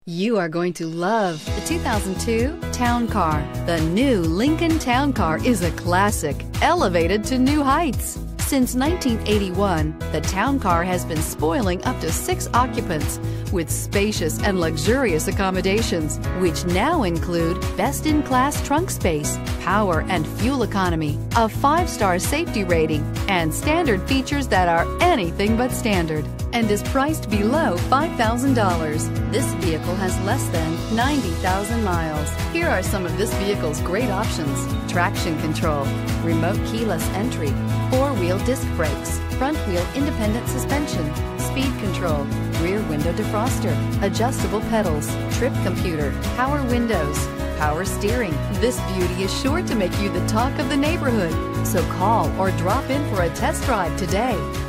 You are going to love the 2002 Town Car. The new Lincoln Town Car is a classic, elevated to new heights. Since 1981, the Town Car has been spoiling up to 6 occupants with spacious and luxurious accommodations, which now include best-in-class trunk space, power and fuel economy, a 5-star safety rating, and standard features that are anything but standard, and is priced below $5,000. This vehicle has less than 90,000 miles. Here are some of this vehicle's great options: traction control, remote keyless entry, 4-wheel disc brakes, front wheel independent suspension, speed control, rear window defroster, adjustable pedals, trip computer, power windows, power steering. This beauty is sure to make you the talk of the neighborhood. So call or drop in for a test drive today.